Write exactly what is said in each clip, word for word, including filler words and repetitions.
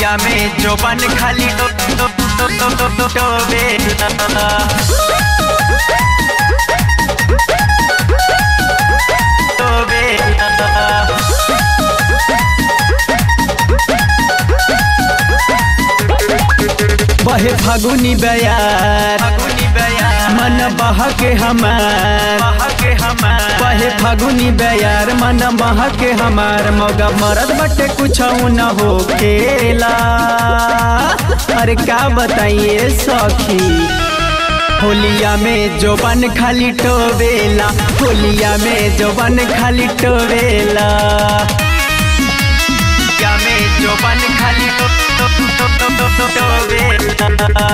होलिया में जोबन खाली टो टो टो टो टो टो टोवेला बहे फागुनी बयार मन बहके हमार बहे फागुनी बयार मन बहके हमार मौगा मरद बटे कुछ न हो खेला। अरे का बताइए सखी होलिया में जोबन खाली टोवेला होलिया में जोबन खाली टोवेला होलिया में जोबन खाली टो टो टो टो टो टो टोवेला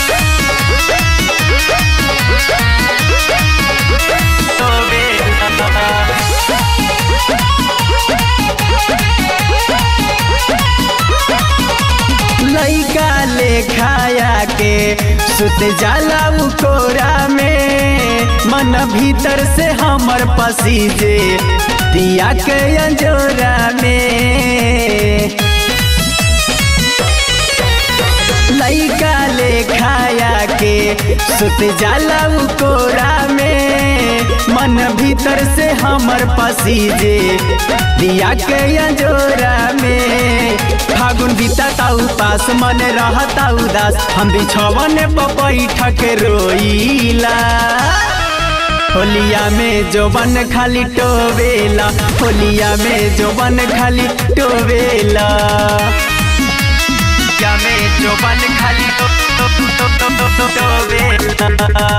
लइका ले खाया के सुत जाला कोरा में मन भीतर से हमर पसीजे दिया के अंजोरा में। लइका ले खाया के सुत जाला कोरा में मन भीतर से हमर पसीजे दिया के अंजोरा में। फागुन बीता उपास मन रहता उदास हम बिछवन बैठ के रोईला होलिया में जोबन खाली टोवेला होलिया में जोबन खाली टोवेला होलिया में जोबन खाली टो टो टो टो टो टो टोवेला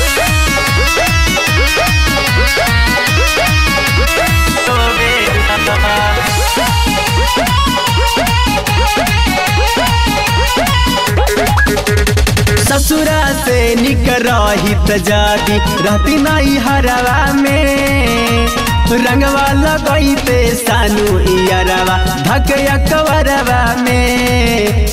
ससुरा से निक रहित जाती रहती नहीं हरवा में रंगवा लगैते सानू इयरवा धकया कवरवा में।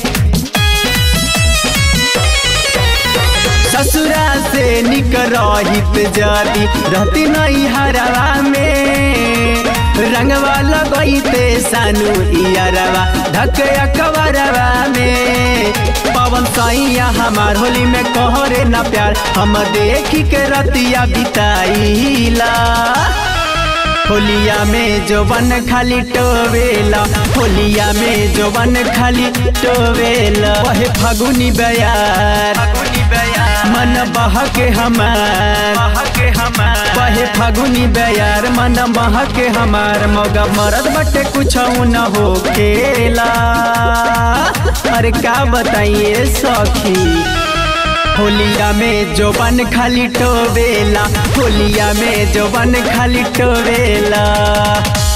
ससुरा से निक रहित जाती रहती नहीं हरवा में रंगवा लगैते सानू इयरवा धकया कवरवा में। पवन सैया हमार होली में कहरे न प्यार हम देखी के रतिया बिताईला होलिया में जोबन खाली टोवेला होलिया में जोबन खाली टोवेला वहे फागुनी बयार मन बहके हमार वहे फागुनी बयार मन बहके हमार मौगा मरद बटे कुछ न हो खेला। अरे का बताइए सखी होलिया में जोबन खाली टोवेला होलिया में जोबन खाली टोवेला।